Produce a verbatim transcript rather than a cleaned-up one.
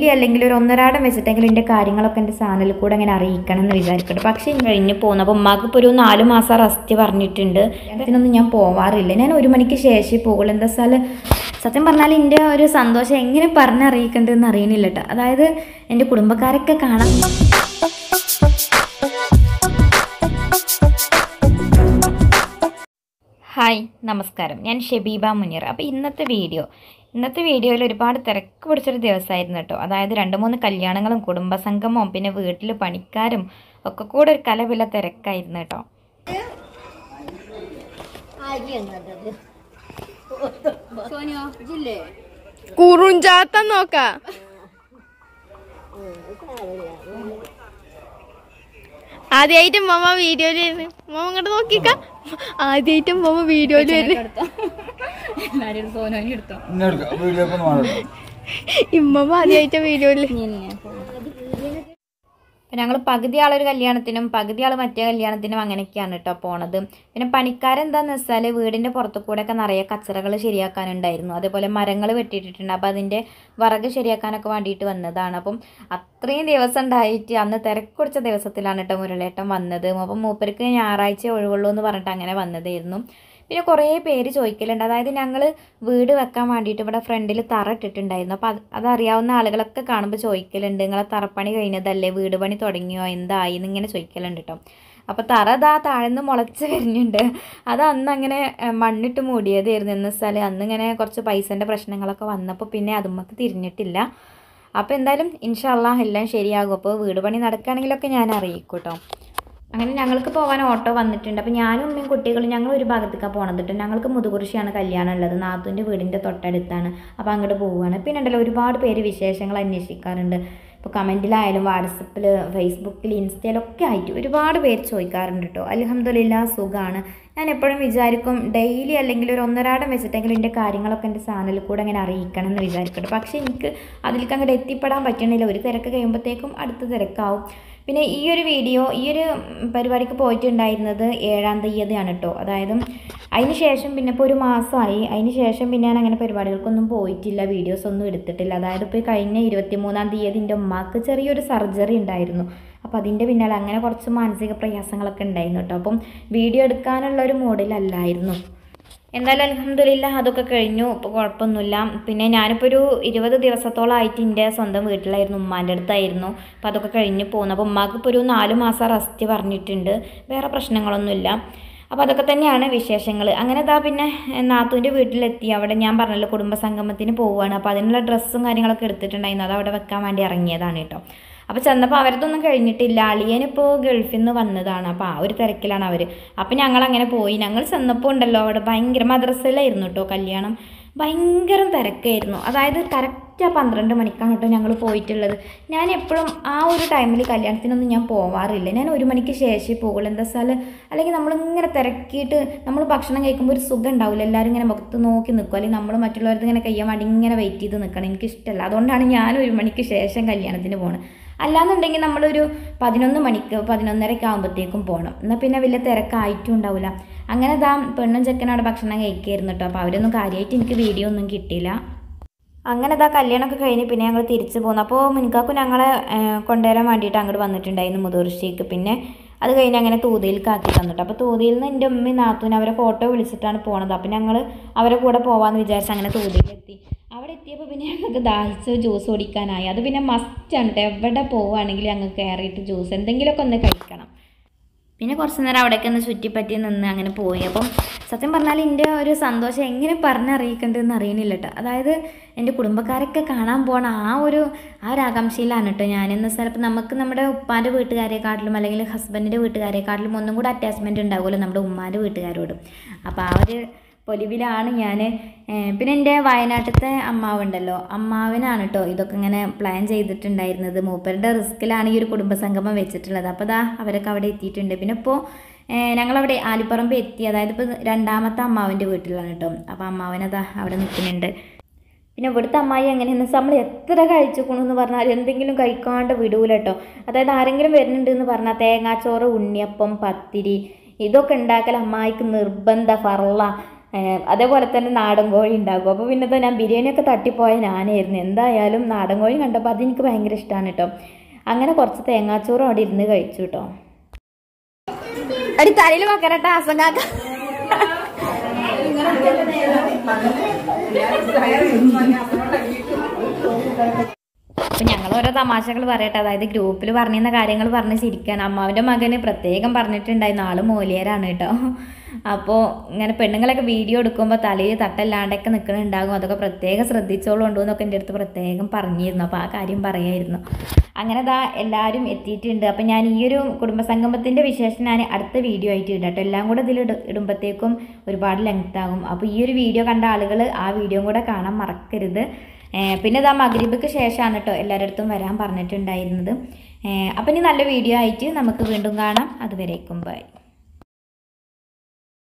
Daily അല്ലെങ്കിൽ ഒരു ഒന്നരാടം വെച്ചിട്ടെങ്കിലും എൻ്റെ കാര്യങ്ങളൊക്കെ എൻ്റെ ചാനലിൽ കൂടെ അങ്ങനെ അറിയിക്കണം എന്ന് വിചാരിക്കട്ടെ. പക്ഷേ കഴിഞ്ഞ് പോകുന്നു. അപ്പോൾ ഉമ്മാക്ക് ഇപ്പോൾ ഒരു നാല് മാസം റെസ്റ്റ് പറഞ്ഞിട്ടുണ്ട്. അതിനൊന്നും ഞാൻ പോവാറില്ല. ഞാൻ ഒരു മണിക്ക് ശേഷം പോകുള്ളൂ. എന്താ വെച്ചാൽ സത്യം പറഞ്ഞാൽ എൻ്റെ ഒരു സന്തോഷം എങ്ങനെ പറഞ്ഞറിയിക്കേണ്ടതെന്ന് അറിയണില്ല കേട്ടോ. അതായത് എൻ്റെ കുടുംബക്കാരൊക്കെ കാണാൻ. ഹായ്, നമസ്കാരം. ഞാൻ ഷെബീബ മുനീർ. അപ്പോൾ ഇന്നത്തെ വീഡിയോ ഇന്നത്തെ വീഡിയോയിൽ ഒരുപാട് തിരക്ക് പിടിച്ചൊരു ദിവസമായിരുന്നു കേട്ടോ. അതായത് രണ്ട് മൂന്ന് കല്യാണങ്ങളും കുടുംബസംഗമവും പിന്നെ വീട്ടിൽ പണിക്കാരും ഒക്കെ കൂടെ ഒരു കലപില തിരക്കായിരുന്നു കേട്ടോ. കുറുഞ്ചാത്തം നോക്കാം. ആദ്യമായിട്ടും മമ്മ വീഡിയോയില് മമ്മ ഇങ്ങോട്ട് നോക്കിക്ക. ആദ്യമായിട്ടും മമ്മ വീഡിയോയില് ഇമ്മ ആദ്യമായിട്ട് വീഡിയോയില്. ഞങ്ങൾ പകുതി ആളൊരു കല്യാണത്തിനും പകുതി ആൾ മറ്റേ കല്യാണത്തിനും അങ്ങനെയൊക്കെയാണ് കേട്ടോ പോണത്. പിന്നെ പണിക്കാരെന്താന്ന് വെച്ചാൽ വീടിൻ്റെ പുറത്തു കൂടെ ഒക്കെ നിറയെ കച്ചറകൾ ശരിയാക്കാനുണ്ടായിരുന്നു. അതേപോലെ മരങ്ങൾ വെട്ടിയിട്ടിട്ടുണ്ട്. അപ്പോൾ അതിൻ്റെ വിറക് ശരിയാക്കാനൊക്കെ വേണ്ടിയിട്ട് വന്നതാണ്. അപ്പം അത്രയും ദിവസം ഉണ്ടായിട്ട് അന്ന് തിരക്കുടിച്ച ദിവസത്തിലാണ് കേട്ടോ മുരളേട്ടൻ വന്നത്. അപ്പം മൂപ്പർക്ക് ഞായറാഴ്ച ഒഴിവുള്ളൂ എന്ന് പറഞ്ഞിട്ട് അങ്ങനെ വന്നതായിരുന്നു. പിന്നെ കുറേ പേര് ചോദിക്കലുണ്ട്. അതായത് ഞങ്ങൾ വീട് വെക്കാൻ വേണ്ടിയിട്ട് ഇവിടെ ഫ്രണ്ടിൽ തറ ഇട്ടിട്ടുണ്ടായിരുന്നു. അപ്പോൾ അത് അതറിയാവുന്ന ആളുകളൊക്കെ കാണുമ്പോൾ ചോദിക്കലുണ്ട്, നിങ്ങളെ തറപ്പണി കഴിഞ്ഞതല്ലേ, വീട് പണി തുടങ്ങിയോ, എന്തായി എന്നിങ്ങനെ ചോദിക്കലുണ്ട് കേട്ടോ. അപ്പോൾ തറ ഇതാ താഴ്ന്ന് മുളച്ച് വരുന്നുണ്ട്. അത് അന്ന് അങ്ങനെ മണ്ണിട്ട് മൂടിയതായിരുന്നു. എന്ന് വെച്ചാൽ അന്നിങ്ങനെ കുറച്ച് പൈസേൻ്റെ പ്രശ്നങ്ങളൊക്കെ വന്നപ്പോൾ പിന്നെ അതുമ്മക്ക് തിരിഞ്ഞിട്ടില്ല. അപ്പോൾ എന്തായാലും ഇൻഷാ അല്ലാഹ് എല്ലാം ശരിയാകും. അപ്പോൾ വീട് പണി നടക്കുകയാണെങ്കിലൊക്കെ ഞാൻ അറിയിക്കും കേട്ടോ. അങ്ങനെ ഞങ്ങൾക്ക് പോകാൻ ഓട്ടോ വന്നിട്ടുണ്ട്. അപ്പോൾ ഞാനും ഉമ്മയും കുട്ടികളും ഞങ്ങൾ ഒരു ഭാഗത്തേക്കാണ് പോകണത് കേട്ടോ. ഞങ്ങൾക്ക് മുതുകുറിശിയാണ് കല്യാണം ഉള്ളത്. നാത്തൂൻ്റെ വീടിൻ്റെ തൊട്ടടുത്താണ്. അപ്പോൾ അങ്ങോട്ട് പോവുകയാണ്. പിന്നെ ഉണ്ടല്ലോ ഒരുപാട് പേര് വിശേഷങ്ങൾ അന്വേഷിക്കാറുണ്ട്. ഇപ്പോൾ കമൻറ്റിലായാലും വാട്സപ്പിൽ ഫേസ്ബുക്കിൽ ഇൻസ്റ്റയിലൊക്കെ ആയിട്ട് ഒരുപാട് പേര് ചോദിക്കാറുണ്ട് കേട്ടോ. അൽഹംദുലില്ലാഹ് സുഖമാണ്. ഞാൻ എപ്പോഴും വിചാരിക്കും ഡെയിലി അല്ലെങ്കിൽ ഒരു ഒന്നരാടം വെച്ചിട്ടെങ്കിലും എൻ്റെ കാര്യങ്ങളൊക്കെ എൻ്റെ ചാനലിൽ കൂടെ അങ്ങനെ അറിയിക്കണം എന്ന് വിചാരിക്കട്ടെ. പക്ഷേ എനിക്ക് അതിലേക്ക് അങ്ങോട്ട് എത്തിപ്പെടാൻ പറ്റണില്ല. ഒരു തിരക്ക് കഴിയുമ്പോഴത്തേക്കും അടുത്ത തിരക്കാവും. പിന്നെ ഈ ഒരു വീഡിയോ ഈ ഒരു പരിപാടിക്ക് പോയിട്ടുണ്ടായിരുന്നത് ഏഴാം തീയതിയാണ് കേട്ടോ. അതായത് അതിന് ശേഷം പിന്നെ ഇപ്പോൾ ഒരു മാസമായി. അതിന് ശേഷം പിന്നെ ഞാൻ അങ്ങനെ പരിപാടികൾക്കൊന്നും പോയിട്ടില്ല, വീഡിയോസ് ഒന്നും എടുത്തിട്ടില്ല. അതായത് ഇപ്പോൾ കഴിഞ്ഞ ഇരുപത്തി മൂന്നാം തീയതി എൻ്റെ ഉമ്മാക്ക് ചെറിയൊരു സർജറി ഉണ്ടായിരുന്നു. അപ്പോൾ അതിൻ്റെ പിന്നാലെ അങ്ങനെ കുറച്ച് മാനസിക പ്രയാസങ്ങളൊക്കെ ഉണ്ടായിരുന്നു കേട്ടോ. അപ്പം വീഡിയോ എടുക്കാനുള്ള ഒരു മൂഡിലല്ലായിരുന്നു. എന്തായാലും അൽഹംദുലില്ലാഹ് അതൊക്കെ കഴിഞ്ഞു. ഇപ്പോൾ കുഴപ്പമൊന്നുമില്ല. പിന്നെ ഞാനിപ്പോൾ ഒരു ഇരുപത് ദിവസത്തോളമായിട്ട് എൻ്റെ സ്വന്തം വീട്ടിലായിരുന്നു, ഉമ്മാൻ്റെ അടുത്തായിരുന്നു. അപ്പോൾ അതൊക്കെ കഴിഞ്ഞ് പോകുന്നു. അപ്പോൾ ഉമ്മാക്ക് ഇപ്പോൾ ഒരു നാല് മാസം റെസ്റ്റ് പറഞ്ഞിട്ടുണ്ട്. വേറെ പ്രശ്നങ്ങളൊന്നുമില്ല. അപ്പോൾ അതൊക്കെ തന്നെയാണ് വിശേഷങ്ങൾ. അങ്ങനെ ഇതാ പിന്നെ നാത്തൂൻ്റെ വീട്ടിലെത്തി. അവിടെ ഞാൻ പറഞ്ഞല്ലോ കുടുംബസംഗമത്തിന് പോവുകയാണ്. അപ്പോൾ അതിനുള്ള ഡ്രസ്സും കാര്യങ്ങളൊക്കെ എടുത്തിട്ടുണ്ടായിരുന്നു. അത് അവിടെ വെക്കാൻ വേണ്ടി ഇറങ്ങിയതാണ് കേട്ടോ. അപ്പോൾ ചെന്നപ്പോൾ അവരതൊന്നും കഴിഞ്ഞിട്ടില്ല. അളിയനിപ്പോൾ ഗൾഫിൽ നിന്ന് വന്നതാണ്. അപ്പോൾ ആ ഒരു തിരക്കിലാണ് അവർ. അപ്പോൾ ഞങ്ങളങ്ങനെ പോയി. ഞങ്ങൾ ചെന്നപ്പോൾ ഉണ്ടല്ലോ അവിടെ ഭയങ്കര മദ്രസയിലായിരുന്നു കേട്ടോ കല്യാണം. ഭയങ്കര തിരക്കായിരുന്നു. അതായത് കറക്റ്റ് ആ പന്ത്രണ്ട് മണിക്കാണ് കേട്ടോ ഞങ്ങൾ പോയിട്ടുള്ളത്. ഞാൻ എപ്പോഴും ആ ഒരു ടൈമിൽ കല്യാണത്തിനൊന്നും ഞാൻ പോവാറില്ല. ഞാൻ ഒരു മണിക്ക് ശേഷം പോകുള്ളൂ. എന്താ വെച്ചാൽ അല്ലെങ്കിൽ നമ്മളിങ്ങനെ തിരക്കിയിട്ട് നമ്മൾ ഭക്ഷണം കഴിക്കുമ്പോൾ ഒരു സുഖം ഉണ്ടാവില്ല. എല്ലാവരും ഇങ്ങനെ മുഖത്ത് നോക്കി നിൽക്കും. അല്ലെങ്കിൽ നമ്മൾ മറ്റുള്ളവർക്ക് ഇങ്ങനെ കഴിയാൻ വേണ്ടി ഇങ്ങനെ വെയിറ്റ് ചെയ്ത് നിൽക്കണം. എനിക്കിഷ്ടമല്ല. അതുകൊണ്ടാണ് ഞാൻ ഒരു മണിക്ക് ശേഷം കല്യാണത്തിന് പോകുന്നത്. അല്ലാന്നുണ്ടെങ്കിൽ നമ്മളൊരു പതിനൊന്ന് മണിക്ക് പതിനൊന്നരയ്ക്ക് ആകുമ്പോഴത്തേക്കും പോകണം. എന്നാൽ പിന്നെ വലിയ തിരക്കായിട്ടും ഉണ്ടാവില്ല. അങ്ങനെ ദാ പെണ്ണും ചെക്കനും അവിടെ ഭക്ഷണം കഴിക്കായിരുന്നു കേട്ടോ. അപ്പോൾ അവരൊന്നും കാര്യമായിട്ട് എനിക്ക് വീഡിയോ ഒന്നും കിട്ടിയില്ല. അങ്ങനെ ദാ കല്യാണമൊക്കെ കഴിഞ്ഞ് പിന്നെ ഞങ്ങൾ തിരിച്ചു പോകുന്നു. അപ്പോൾ മുൻകാക്കും ഞങ്ങളെ കൊണ്ടുവരാൻ വേണ്ടിയിട്ട് അങ്ങോട്ട് വന്നിട്ടുണ്ടായിരുന്നു മുതുകുറിശ്ശിക്ക്. പിന്നെ അത് കഴിഞ്ഞ് അങ്ങനെ തൂതിയിലേക്ക് ആക്കി തന്നിട്ട്. അപ്പോൾ തൂതിയിൽ നിന്ന് എൻ്റെ ഉമ്മയും നാത്തൂനും അവരെ ഫോട്ടോ വിളിച്ചിട്ടാണ് പോണത്. അപ്പോൾ ഞങ്ങൾ അവരെ കൂടെ പോകാമെന്ന് വിചാരിച്ച് അങ്ങനെ തൂതിയിലെത്തി. അവിടെ എത്തിയപ്പോൾ പിന്നെ ഞങ്ങൾക്ക് ദാഹിച്ച് ജ്യൂസ് കുടിക്കാനായി. അത് പിന്നെ മസ്റ്റാണ് കേട്ടോ. എവിടെ പോവുകയാണെങ്കിലും ഞങ്ങൾക്ക് കയറിയിട്ട് ജ്യൂസ് എന്തെങ്കിലുമൊക്കെ ഒന്ന് കഴിക്കണം. പിന്നെ കുറച്ച് നേരം അവിടേക്ക് ഒന്ന് ചുറ്റിപ്പറ്റി നിന്ന് അങ്ങനെ പോയി. അപ്പം സത്യം പറഞ്ഞാൽ എൻ്റെ ഒരു സന്തോഷം എങ്ങനെ പറഞ്ഞറിയിക്കേണ്ടതെന്ന് അറിയണില്ല കേട്ടോ. അതായത് എൻ്റെ കുടുംബക്കാരൊക്കെ കാണാൻ പോകണം ആ ഒരു ആ ഒരു ആകാംക്ഷയിലാണ് കേട്ടോ ഞാനെന്ന് വെച്ചാൽ ഇപ്പം നമുക്ക് നമ്മുടെ ഉപ്പാൻ്റെ വീട്ടുകാരെക്കാട്ടിലും അല്ലെങ്കിൽ ഹസ്ബൻഡിൻ്റെ വീട്ടുകാരെക്കാട്ടിലും ഒന്നും കൂടെ അറ്റാച്ച്മെൻറ്റ് ഉണ്ടാവുമല്ലോ നമ്മുടെ ഉമ്മാൻ്റെ വീട്ടുകാരോട്. അപ്പോൾ ആ ഒരു പൊലിവിലാണ് ഞാൻ. പിന്നെ എൻ്റെ വയനാട്ടിലത്തെ അമ്മാവുണ്ടല്ലോ, അമ്മാവനാണ് കേട്ടോ ഇതൊക്കെ ഇങ്ങനെ പ്ലാൻ ചെയ്തിട്ടുണ്ടായിരുന്നത്. മൂപ്പരുടെ റിസ്ക്കിലാണ് ഈ ഒരു കുടുംബസംഗമം വെച്ചിട്ടുള്ളത്. അപ്പോൾ ദാ അവരൊക്കെ അവിടെ എത്തിയിട്ടുണ്ട്. പിന്നെ ഇപ്പോൾ ഞങ്ങളവിടെ ആലിപ്പറമ്പ് എത്തി. അതായത് ഇപ്പോൾ രണ്ടാമത്തെ അമ്മാവൻ്റെ വീട്ടിലാണ് കേട്ടോ. അപ്പോൾ അമ്മാവനതാ അവിടെ നിൽക്കുന്നുണ്ട്. പിന്നെ ഇവിടുത്തെ അമ്മായി എങ്ങനെയാണെന്ന് വെച്ചാൽ നമ്മൾ എത്ര കഴിച്ചുകൊണ്ടെന്ന് പറഞ്ഞാൽ എന്തെങ്കിലും കഴിക്കാണ്ട് വിടൂല കേട്ടോ. അതായത് ആരെങ്കിലും വരുന്നുണ്ട് എന്ന് പറഞ്ഞാൽ തേങ്ങാച്ചോറ്, ഉണ്ണിയപ്പം, പത്തിരി ഇതൊക്കെ ഉണ്ടാക്കൽ അമ്മായിക്ക് നിർബന്ധ ഫർള. അതേപോലെ തന്നെ നാടൻ കോഴി ഉണ്ടാക്കും. അപ്പോൾ പിന്നെ ഞാൻ ബിരിയാണിയൊക്കെ തട്ടിപ്പോയ ഞാനായിരുന്നു. എന്തായാലും നാടൻ കോഴി കണ്ടപ്പോൾ അതെനിക്ക് ഭയങ്കര ഇഷ്ടമാണ് കേട്ടോ. അങ്ങനെ കുറച്ച് തേങ്ങാച്ചോറും അവിടെ ഇരുന്ന് കഴിച്ചു കേട്ടോ. അടി തലയിൽ വെക്കരട്ടെ അസങ്ങാക്ക. അപ്പം ഞങ്ങൾ ഓരോ തമാശകൾ പറയട്ടെ. അതായത് ഗ്രൂപ്പിൽ പറഞ്ഞിരുന്ന കാര്യങ്ങൾ പറഞ്ഞ് ചിരിക്കാൻ. അമ്മാവിൻ്റെ മകന് പ്രത്യേകം പറഞ്ഞിട്ടുണ്ടായിരുന്നു, ആള് മോലിയരാണ് കേട്ടോ. അപ്പോൾ ഇങ്ങനെ പെണ്ണുങ്ങളൊക്കെ വീഡിയോ എടുക്കുമ്പോൾ തലയിൽ തട്ടല്ലാണ്ടൊക്കെ നിൽക്കുന്നുണ്ടാകും, അതൊക്കെ പ്രത്യേകം ശ്രദ്ധിച്ചോളുണ്ടോ എന്നൊക്കെ എൻ്റെ അടുത്ത് പ്രത്യേകം പറഞ്ഞിരുന്നു. അപ്പോൾ ആ കാര്യം പറയായിരുന്നു. അങ്ങനെ ദാ എല്ലാവരും എത്തിയിട്ടുണ്ട്. അപ്പം ഞാൻ ഈ ഒരു കുടുംബസംഗമത്തിൻ്റെ വിശേഷം ഞാൻ അടുത്ത വീഡിയോ ആയിട്ട് ഇടാം കേട്ടോ. എല്ലാം കൂടെ ഇതിൽ ഇടുമ്പോഴത്തേക്കും ഒരുപാട് ലെങ്ത് ആകും. അപ്പോൾ ഈ ഒരു വീഡിയോ കണ്ട ആളുകൾ ആ വീഡിയോ കൂടെ കാണാൻ മറക്കരുത്. പിന്നെ ഇതാ മഗ്രിബിക്ക് ശേഷമാണ് കേട്ടോ എല്ലാവരുടെ അടുത്തും വരാൻ പറഞ്ഞിട്ടുണ്ടായിരുന്നത്. അപ്പം ഇനി നല്ല വീഡിയോ ആയിട്ട് നമുക്ക് വീണ്ടും കാണാം. അതുവരേക്കും ബൈ.